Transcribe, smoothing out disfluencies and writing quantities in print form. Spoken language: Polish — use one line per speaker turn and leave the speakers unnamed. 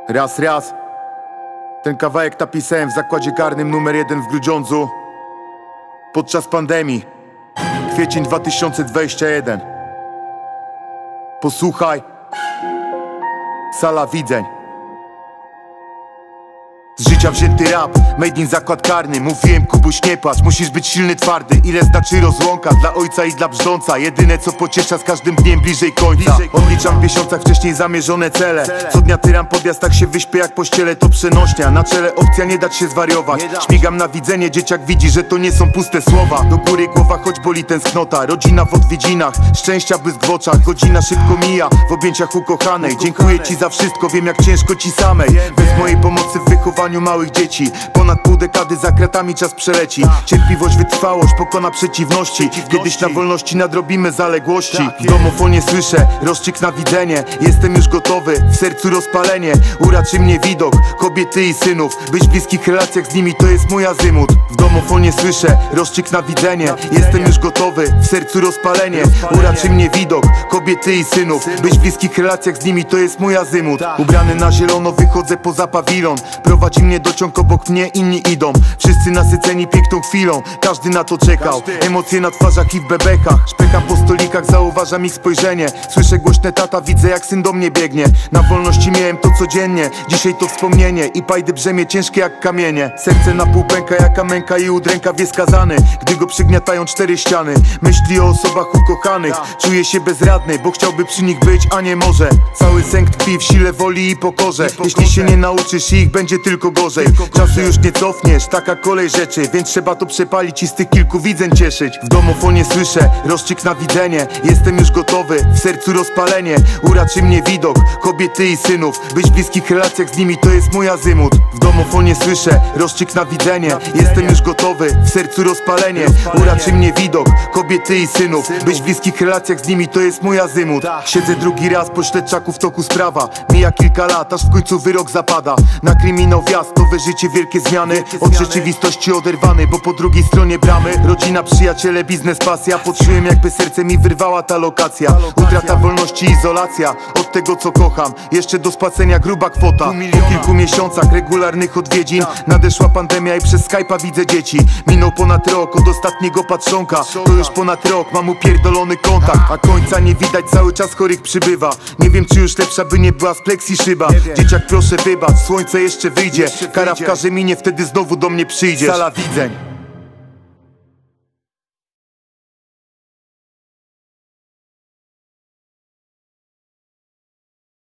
Raz. Ten kawałek napisałem w zakładzie karnym numer 1 w Grudziądzu podczas pandemii. Kwiecień 2021. Posłuchaj. Sala widzeń. Z życia wzięty rap, made in zakład karny. Mówiłem, Kubuś, nie płacz, musisz być silny, twardy. Ile znaczy rozłąka dla ojca i dla brzdąca. Jedyne co pociesza, z każdym dniem bliżej końca. Odliczam w miesiącach wcześniej zamierzone cele. Co dnia tyram podjazd, tak się wyśpię jak pościele, to przenośnia. Na czele opcja nie dać się zwariować. Śmigam na widzenie, dzieciak widzi, że to nie są puste słowa. Do góry głowa, choć boli tęsknota. Rodzina w odwiedzinach, szczęścia błysk w oczach. Godzina szybko mija, w objęciach ukochanej. Dziękuję ci za wszystko, wiem jak ciężko ci samej. Bez mojej pomocy w wychowaniu małych dzieci. Ponad pół dekady za kratami czas przeleci. Cierpliwość, wytrwałość pokona przeciwności. Kiedyś na wolności nadrobimy zaległości. W domofonie słyszę rozstrzyg na widzenie. Jestem już gotowy, w sercu rozpalenie. Uraczy mnie widok kobiety i synów. Być w bliskich relacjach z nimi to jest mój azymut. W domofonie słyszę rozstrzyg na widzenie. Jestem już gotowy, w sercu rozpalenie. Uraczy mnie widok kobiety i synów. Być w bliskich relacjach z nimi to jest mój azymut. Ubrany na zielono wychodzę poza pawilon. Prowadzi mnie dociąg, obok mnie inni idą. Wszyscy nasyceni piękną chwilą, każdy na to czekał. Emocje na twarzach i w bebekach. Szpekam po stolikach, zauważam ich spojrzenie. Słyszę głośne tata, widzę jak syn do mnie biegnie. Na wolności miałem to codziennie, dzisiaj to wspomnienie. I pajdy brzemię ciężkie jak kamienie. Serce na pół pęka, jaka męka i udrękaw jest skazany. Gdy go przygniatają cztery ściany. Myśli o osobach ukochanych. Czuje się bezradny, bo chciałby przy nich być, a nie może. Cały sęk tkwi w sile woli i pokorze. Jeśli się nie nauczysz ich, będzie tylko gorzej. Czasu już nie cofniesz, taka kolej rzeczy. Więc trzeba to przepalić i z tych kilku widzeń cieszyć. W domofonie słyszę rozstrzyg na widzenie. Jestem już gotowy, w sercu rozpalenie. Uraczy mnie widok kobiety i synów. Być w bliskich relacjach z nimi to jest mój azymut. W domofonie słyszę rozstrzyg na widzenie. Jestem już gotowy, w sercu rozpalenie. Uraczy mnie widok kobiety i synów. Być w bliskich relacjach z nimi to jest mój azymut. Siedzę drugi raz po śledczaku w toku sprawa. Mija kilka lat, aż w końcu wyrok zapada. Na kryminał wjazd, nowe życie, wielkie zmiany. Od rzeczywistości oderwany, bo po drugiej stronie bramy rodzina, przyjaciele, biznes, pasja. Poczułem jakby serce mi wyrwała ta lokacja. Utrata wolności, izolacja od tego co kocham. Jeszcze do spłacenia gruba kwota. Po kilku miesiącach regularnych odwiedzin nadeszła pandemia i przez Skype'a widzę dzieci. Minął ponad rok od ostatniego patrzonka. To już ponad rok, mam upierdolony kontakt. A końca nie widać, cały czas chorych przybywa. Nie wiem czy już lepsza by nie była z pleksji szyba. Dzieciak proszę wybacz, słońce jeszcze wyjdzie. Kara w karze minie, wtedy znowu do mnie przyjdziesz. Sala widzeń.